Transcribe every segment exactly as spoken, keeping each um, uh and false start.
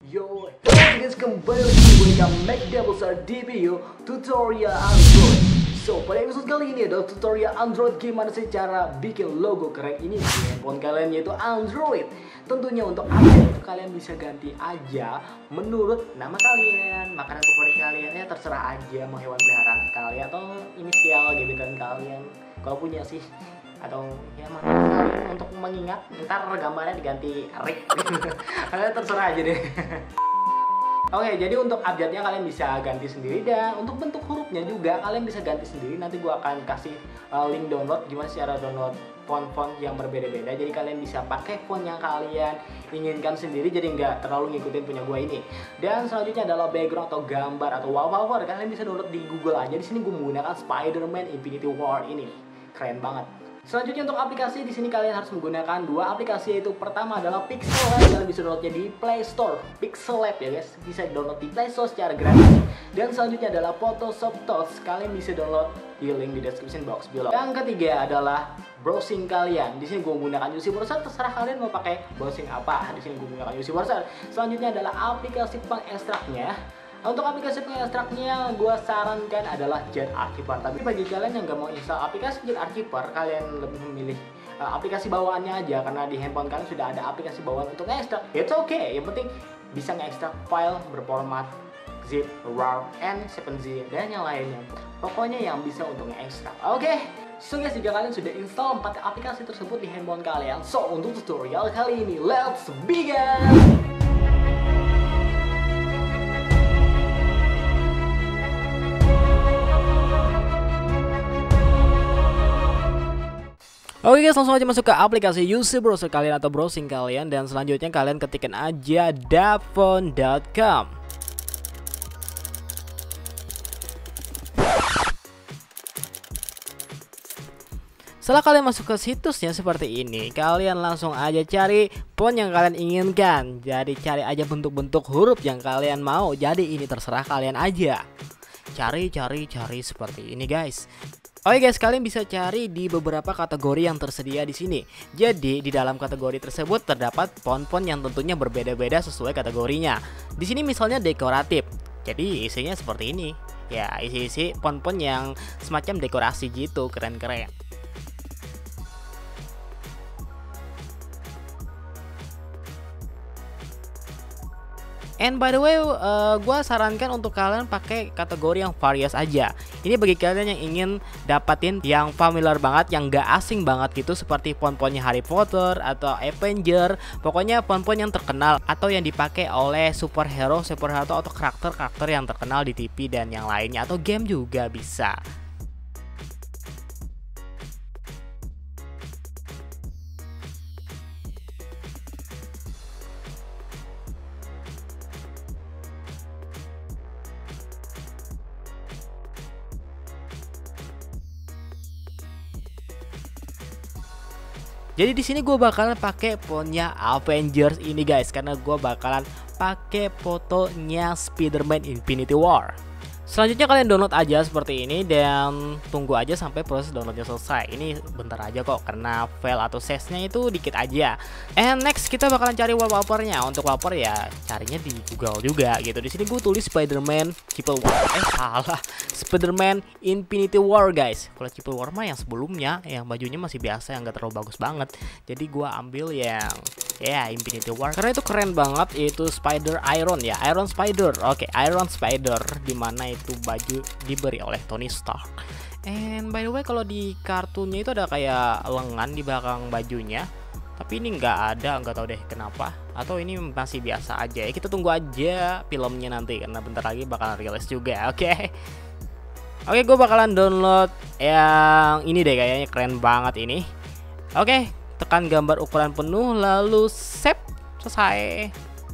Yo, guys, kembali lagi gue yang Mac Devil di video tutorial Android. So, pada episode kali ini adalah tutorial Android gimana sih cara bikin logo keren ini di handphone kalian, yaitu Android. Tentunya untuk update itu kalian bisa ganti aja menurut nama kalian, makanan favorit kalian, ya terserah aja, mau hewan peliharaan kalian atau inisial gebetan kalian kalau punya sih, atau ya mana kalian untuk mengingat, ntar gambarnya diganti Rick. Kalian terserah aja deh. Oke, jadi untuk update-nya kalian bisa ganti sendiri, dan untuk bentuk hurufnya juga kalian bisa ganti sendiri. Nanti gua akan kasih uh, link download gimana cara download font-font yang berbeda-beda. Jadi kalian bisa pakai font yang kalian inginkan sendiri, jadi nggak terlalu ngikutin punya gua ini. Dan selanjutnya adalah background atau gambar atau wallpaper. Kalian bisa download di Google aja. Di sini gua menggunakan Spider-Man Infinity War ini. Keren banget. Selanjutnya untuk aplikasi, di sini kalian harus menggunakan dua aplikasi, yaitu pertama adalah Pixel Lab. Kalian bisa downloadnya di Play Store. Pixel Lab ya guys, bisa download di Play Store secara gratis. Dan selanjutnya adalah Photoshop Tools. Kalian bisa download di link di description box below. Yang ketiga adalah browsing kalian. Di sini gue menggunakan U C Browser, terserah kalian mau pakai browsing apa. Di sini gue menggunakan U C Browser. Selanjutnya adalah aplikasi pengekstraknya. Untuk aplikasi pengekstraknya, gue sarankan adalah Jet Archiver. Tapi bagi kalian yang nggak mau install aplikasi Jet Archiver, kalian lebih memilih uh, aplikasi bawaannya aja, karena di handphone kalian sudah ada aplikasi bawaan untuk ngekstrak. It's okay, yang penting bisa ngekstrak file berformat zip, RAR, and seven Z, dan yang lainnya. Pokoknya yang bisa untuk ngekstrak. Oke, okay. So guys, jika kalian sudah install empat aplikasi tersebut di handphone kalian, so untuk tutorial kali ini, let's begin! Oke guys, langsung aja masuk ke aplikasi U C Browser kalian atau browsing kalian, dan selanjutnya kalian ketikkan aja davon dot com. Setelah kalian masuk ke situsnya seperti ini, kalian langsung aja cari font yang kalian inginkan. Jadi cari aja bentuk-bentuk huruf yang kalian mau. Jadi ini terserah kalian aja. Cari, cari, cari seperti ini guys. Oke guys, kalian bisa cari di beberapa kategori yang tersedia di sini. Jadi di dalam kategori tersebut terdapat font-font yang tentunya berbeda-beda sesuai kategorinya. Di sini misalnya dekoratif. Jadi isinya seperti ini. Ya, isi-isi font-font yang semacam dekorasi gitu, keren-keren. And by the way, uh, gue sarankan untuk kalian pakai kategori yang varias aja. Ini bagi kalian yang ingin dapatin yang familiar banget, yang gak asing banget gitu, seperti font-fontnya Harry Potter atau Avenger. Pokoknya font-font yang terkenal atau yang dipakai oleh superhero, superhero atau karakter-karakter yang terkenal di T V dan yang lainnya, atau game juga bisa. Jadi di sini gue bakalan pakai fontnya Avengers ini guys, karena gue bakalan pakai fotonya Spider-Man Infinity War. Selanjutnya kalian download aja seperti ini, dan tunggu aja sampai proses downloadnya selesai. Ini bentar aja kok, karena file atau size-nya itu dikit aja. And next kita bakalan cari wallpapernya. Untuk wallpaper ya carinya di Google juga gitu. Di sini gue tulis Spider-Man Civil War. Eh salah, Spider-Man Infinity War guys. Kalau Civil War mah yang sebelumnya, yang bajunya masih biasa, yang gak terlalu bagus banget. Jadi gue ambil yang ya yeah, Infinity War, karena itu keren banget. Itu Spider Iron ya, Iron Spider. Oke, okay, Iron Spider, dimana itu baju diberi oleh Tony Stark. And by the way, kalau di kartunnya itu ada kayak lengan di belakang bajunya, tapi ini nggak ada, nggak tahu deh kenapa. Atau ini masih biasa aja ya. Kita tunggu aja filmnya nanti, karena bentar lagi bakalan rilis juga. Oke okay? Oke okay, gue bakalan download yang ini deh, kayaknya keren banget ini. Oke okay, tekan gambar ukuran penuh, lalu save. Selesai.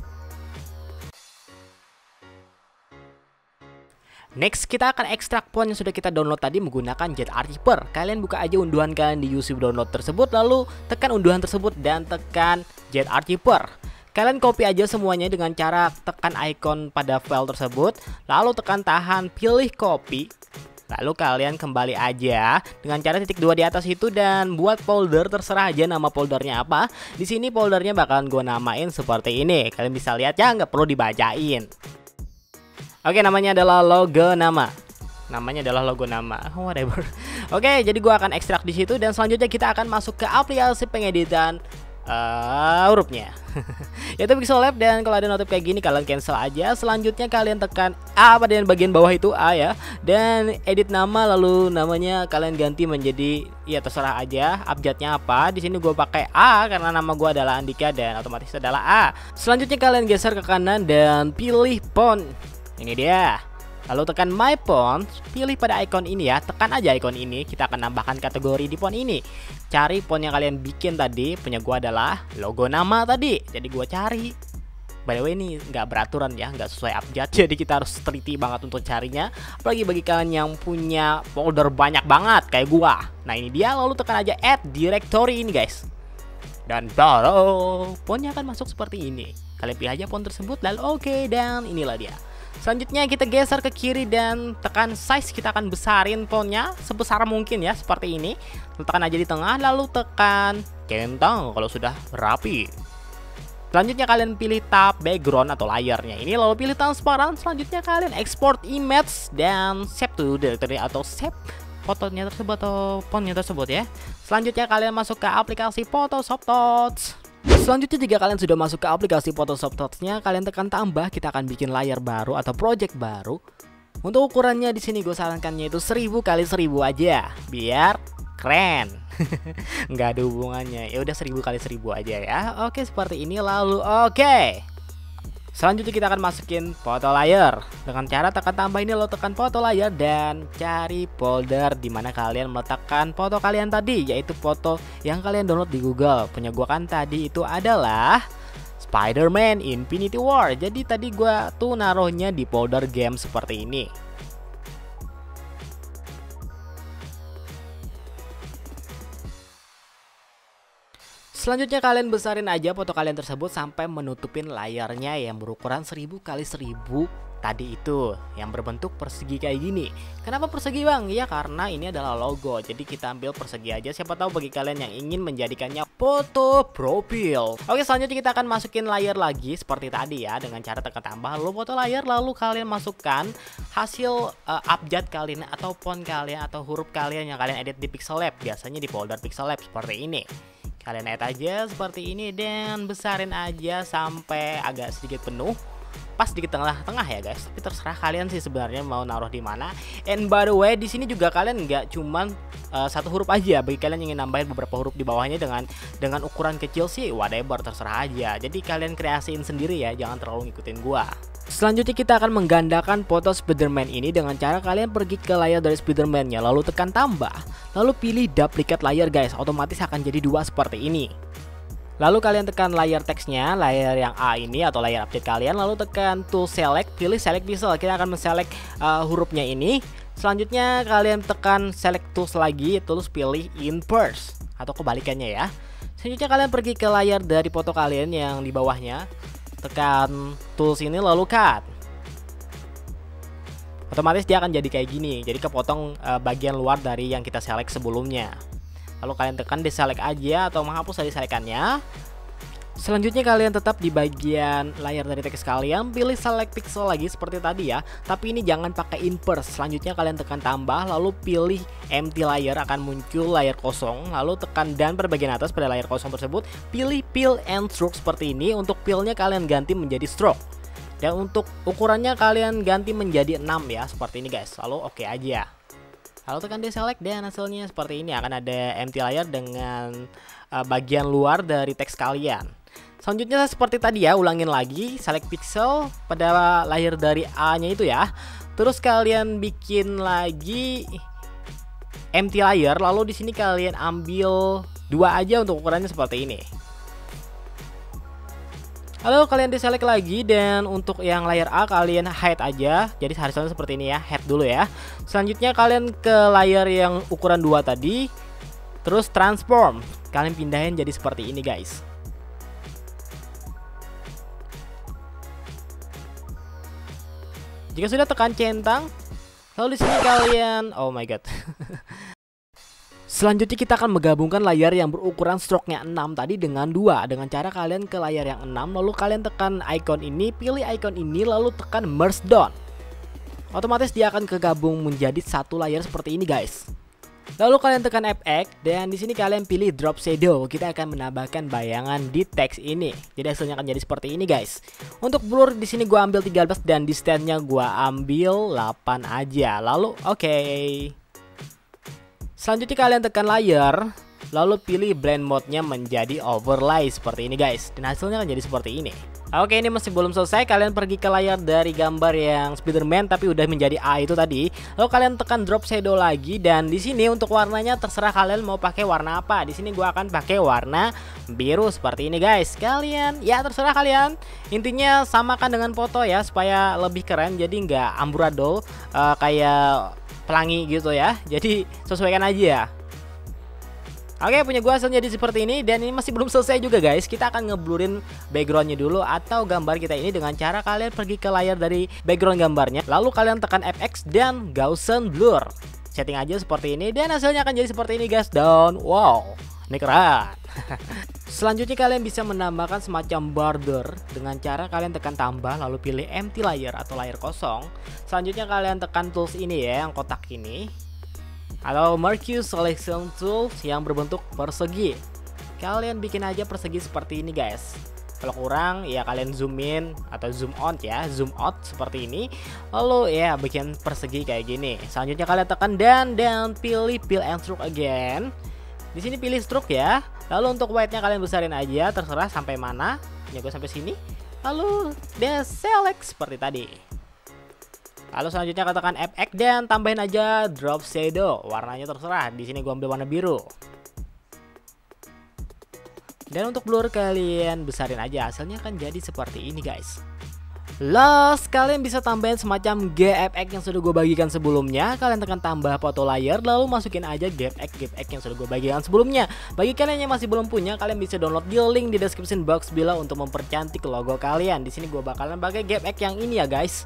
Next, kita akan ekstrak font yang sudah kita download tadi menggunakan Jet Archiver. Kalian buka aja unduhan kalian di U C download tersebut, lalu tekan unduhan tersebut dan tekan Jet Archiver. Kalian copy aja semuanya dengan cara tekan icon pada file tersebut, lalu tekan tahan, pilih copy. Lalu kalian kembali aja dengan cara titik dua di atas itu dan buat folder, terserah aja nama foldernya apa. Di sini foldernya bakalan gue namain seperti ini. Kalian bisa lihat ya, nggak perlu dibacain. Oke, namanya adalah logo nama. Namanya adalah logo nama, whatever. Oke, jadi gue akan ekstrak di situ dan selanjutnya kita akan masuk ke aplikasi pengeditan Uh, hurufnya yaitu Pixel Lab, dan kalau ada notif kayak gini kalian cancel aja. Selanjutnya kalian tekan A pada bagian bawah itu A ya, dan edit nama, lalu namanya kalian ganti menjadi ya terserah aja abjadnya apa. Di sini gue pakai A karena nama gue adalah Andika dan otomatis adalah A. Selanjutnya kalian geser ke kanan dan pilih font. Ini dia. Lalu tekan My Font, pilih pada icon ini ya, tekan aja icon ini. Kita akan nambahkan kategori di font ini. Cari font yang kalian bikin tadi, punya gua adalah logo nama tadi. Jadi gua cari. By the way ini nggak beraturan ya, nggak sesuai abjad. Jadi kita harus teliti banget untuk carinya. Apalagi bagi kalian yang punya folder banyak banget kayak gua. Nah ini dia, lalu tekan aja Add Directory ini guys. Dan baru fontnya akan masuk seperti ini. Kalian pilih aja font tersebut, lalu oke, okay, dan inilah dia. Selanjutnya kita geser ke kiri dan tekan size, kita akan besarin fontnya sebesar mungkin ya, seperti ini. Tekan aja di tengah, lalu tekan centang kalau sudah rapi. Selanjutnya kalian pilih tab background atau layarnya ini, lalu pilih transparan. Selanjutnya kalian export image dan save to directory atau save fotonya tersebut atau fontnya tersebut ya. Selanjutnya kalian masuk ke aplikasi Photoshop Touch. Selanjutnya jika kalian sudah masuk ke aplikasi Photoshop Touch-nya, kalian tekan tambah, kita akan bikin layar baru atau project baru. Untuk ukurannya di sini gue sarankannya itu seribu kali seribu aja, biar keren. Nggak ada hubungannya. Ya udah seribu kali seribu aja ya. Oke, seperti ini lalu oke. Selanjutnya kita akan masukin foto layar dengan cara tekan tambah ini, lo tekan foto layar dan cari folder di mana kalian meletakkan foto kalian tadi, yaitu foto yang kalian download di Google. Punya gua kan tadi itu adalah Spider-Man Infinity War. Jadi tadi gua tuh naruhnya di folder game seperti ini. Selanjutnya kalian besarin aja foto kalian tersebut sampai menutupin layarnya yang berukuran seribu kali seribu tadi itu, yang berbentuk persegi kayak gini. Kenapa persegi bang? Ya karena ini adalah logo, jadi kita ambil persegi aja. Siapa tahu bagi kalian yang ingin menjadikannya foto profil. Oke, selanjutnya kita akan masukin layar lagi seperti tadi ya, dengan cara tekan tambah lalu foto layar, lalu kalian masukkan hasil uh, abjad kalian atau font kalian atau huruf kalian yang kalian edit di Pixel Lab, biasanya di folder Pixel Lab seperti ini. Kalian add aja seperti ini dan besarin aja sampai agak sedikit penuh, pas di tengah-tengah ya guys. Tapi terserah kalian sih sebenarnya mau naruh di mana. And by the way di sini juga kalian nggak cuman uh, satu huruf aja. Bagi kalian yang ingin nambahin beberapa huruf di bawahnya dengan dengan ukuran kecil sih whatever, terserah aja. Jadi kalian kreasiin sendiri ya, jangan terlalu ngikutin gua. Selanjutnya kita akan menggandakan foto Spider-Man ini dengan cara kalian pergi ke layar dari Spider-Man-nya, lalu tekan tambah, lalu pilih duplicate layar guys, otomatis akan jadi dua seperti ini. Lalu kalian tekan layar teksnya, layar yang A ini atau layar update kalian, lalu tekan tool select, pilih select pixel, kita akan menselect uh, hurufnya ini. Selanjutnya kalian tekan select tools lagi, terus pilih inverse atau kebalikannya ya. Selanjutnya kalian pergi ke layar dari foto kalian yang di bawahnya, tekan tools ini lalu cut. Otomatis dia akan jadi kayak gini, jadi kepotong uh, bagian luar dari yang kita select sebelumnya. Lalu kalian tekan deselect aja atau menghapus dari selekannya. Selanjutnya kalian tetap di bagian layar dari teks kalian, pilih select pixel lagi seperti tadi ya, tapi ini jangan pakai inverse. Selanjutnya kalian tekan tambah, lalu pilih empty layer, akan muncul layar kosong, lalu tekan dan pada bagian atas pada layar kosong tersebut pilih fill and stroke seperti ini. Untuk fillnya kalian ganti menjadi stroke, dan untuk ukurannya kalian ganti menjadi enam ya, seperti ini guys. Lalu oke okay aja, lalu tekan deselect dan hasilnya seperti ini, akan ada empty layer dengan uh, bagian luar dari teks kalian. Selanjutnya seperti tadi ya, ulangin lagi, select pixel pada layar dari A nya itu ya. Terus kalian bikin lagi empty layer, lalu di sini kalian ambil dua aja untuk ukurannya seperti ini. Lalu kalian deselect lagi dan untuk yang layar A kalian hide aja. Jadi harusnya seperti ini ya, hide dulu ya. Selanjutnya kalian ke layar yang ukuran dua tadi, terus transform, kalian pindahin jadi seperti ini guys. Jika sudah tekan centang, Lalu di sini kalian, oh my god. Selanjutnya kita akan menggabungkan layar yang berukuran stroke-nya enam tadi dengan dua. Dengan cara kalian ke layar yang enam, lalu kalian tekan icon ini, pilih icon ini, lalu tekan merge down. Otomatis dia akan kegabung menjadi satu layar seperti ini guys. Lalu kalian tekan F X dan di sini kalian pilih drop shadow. Kita akan menambahkan bayangan di teks ini. Jadi hasilnya akan jadi seperti ini guys. Untuk blur di sini gua ambil tiga belas dan distance-nya gua ambil delapan aja. Lalu oke. Okay. Selanjutnya kalian tekan layar, lalu pilih blend mode-nya menjadi overlay seperti ini guys. Dan hasilnya akan jadi seperti ini. Oke, ini masih belum selesai. Kalian pergi ke layar dari gambar yang Spider-Man tapi udah menjadi A itu tadi. Lalu kalian tekan drop shadow lagi dan di sini untuk warnanya terserah kalian mau pakai warna apa. Di sini gua akan pakai warna biru seperti ini guys. Kalian ya terserah kalian. Intinya samakan dengan foto ya supaya lebih keren. Jadi nggak amburadul uh, kayak pelangi gitu ya. Jadi sesuaikan aja ya. Oke, punya gua hasilnya jadi seperti ini. Dan ini masih belum selesai juga guys. Kita akan ngeblurin backgroundnya dulu atau gambar kita ini dengan cara kalian pergi ke layar dari background gambarnya, lalu kalian tekan F X dan Gaussian blur. Setting aja seperti ini dan hasilnya akan jadi seperti ini guys. Dan wow, ini keren. Selanjutnya kalian bisa menambahkan semacam border dengan cara kalian tekan tambah lalu pilih empty layer atau layar kosong. Selanjutnya kalian tekan tools ini ya, yang kotak ini, atau Mercury Selection Tools yang berbentuk persegi. Kalian bikin aja persegi seperti ini guys. Kalau kurang ya kalian zoom in atau zoom out ya, zoom out seperti ini. Lalu ya bikin persegi kayak gini. Selanjutnya kalian tekan dan dan pilih fill and stroke again. Di sini pilih stroke ya. Lalu untuk white-nya kalian besarin aja, terserah sampai mana. Ya gue sampai sini. Lalu deselect seperti tadi. Lalu selanjutnya katakan F X dan tambahin aja drop shadow. Warnanya terserah. Di sini gua ambil warna biru. Dan untuk blur kalian besarin aja. Hasilnya akan jadi seperti ini guys. Last, kalian bisa tambahin semacam G F X yang sudah gue bagikan sebelumnya. Kalian tekan tambah foto layer, lalu masukin aja G F X G F X yang sudah gue bagikan sebelumnya. Bagi kalian yang masih belum punya, kalian bisa download di link di description box below untuk mempercantik logo kalian. Di sini gue bakalan pakai G F X yang ini ya guys.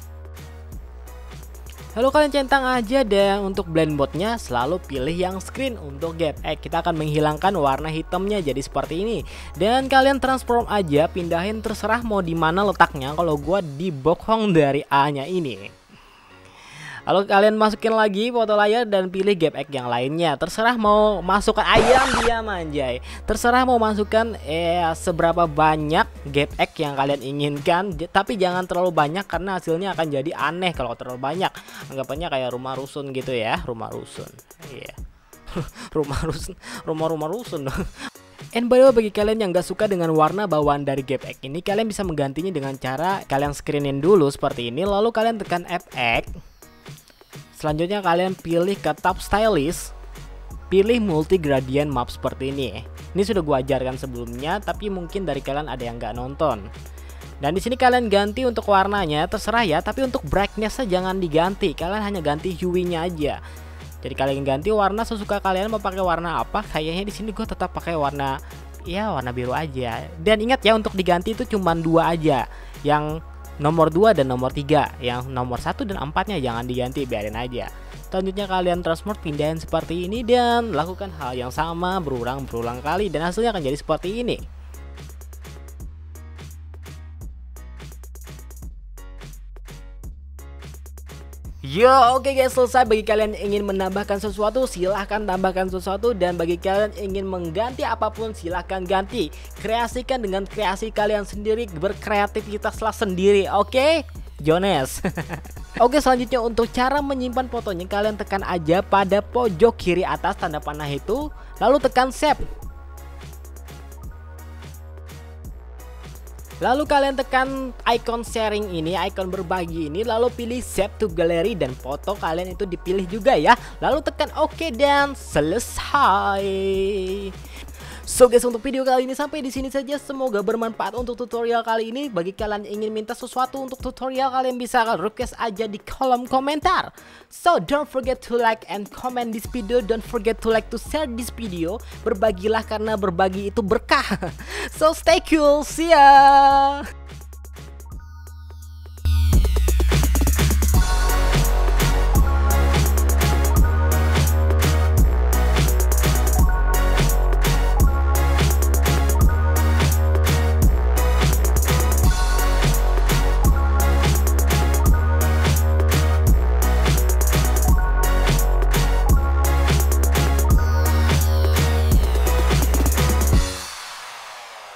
Lalu kalian centang aja dan untuk blend mode-nya selalu pilih yang screen untuk G F X. Kita akan menghilangkan warna hitamnya jadi seperti ini. Dan kalian transform aja, pindahin terserah mau di mana letaknya. Kalau gua di bokong dari A-nya ini. Lalu kalian masukin lagi foto layar dan pilih G F X yang lainnya. Terserah mau masukkan ayam dia manjay. Terserah mau masukkan eh seberapa banyak G F X yang kalian inginkan. Tapi jangan terlalu banyak karena hasilnya akan jadi aneh kalau terlalu banyak. Anggapannya kayak rumah rusun gitu ya, rumah rusun. Iya. Yeah. rumah rusun, rumah-rumah rusun. And by the way, bagi kalian yang gak suka dengan warna bawaan dari G F X ini, kalian bisa menggantinya dengan cara kalian screenin dulu seperti ini. Lalu kalian tekan F X. Selanjutnya kalian pilih ke tab stylist, pilih multi gradient map seperti ini. Ini sudah gua ajarkan sebelumnya, tapi mungkin dari kalian ada yang nggak nonton. Dan di sini kalian ganti untuk warnanya, terserah ya. Tapi untuk brightness-nya jangan diganti, kalian hanya ganti hue-nya aja. Jadi kalian ganti warna sesuka kalian, mau pakai warna apa. Kayaknya di sini gua tetap pakai warna, ya warna biru aja. Dan ingat ya, untuk diganti itu cuma dua aja, yang nomor dua dan nomor tiga. Yang nomor satu dan empatnya jangan diganti, biarin aja. Selanjutnya kalian transform, pindahin seperti ini dan lakukan hal yang sama berulang-berulang kali dan hasilnya akan jadi seperti ini. Yo, oke okay guys, selesai. Bagi kalian yang ingin menambahkan sesuatu, silahkan tambahkan sesuatu. Dan bagi kalian yang ingin mengganti apapun, silahkan ganti. Kreasikan dengan kreasi kalian sendiri, berkreativitaslah sendiri, oke? Okay? Jones. Oke, selanjutnya untuk cara menyimpan fotonya, kalian tekan aja pada pojok kiri atas tanda panah itu, lalu tekan save. Lalu kalian tekan icon sharing ini, icon berbagi ini, lalu pilih save to gallery dan foto kalian itu dipilih juga ya. Lalu tekan oke dan selesai. So guys, untuk video kali ini sampai di sini saja. Semoga bermanfaat untuk tutorial kali ini. Bagi kalian yang ingin minta sesuatu untuk tutorial, kalian bisa request aja di kolom komentar. So don't forget to like and comment this video. Don't forget to like to share this video. Berbagilah karena berbagi itu berkah. So stay cool, see ya.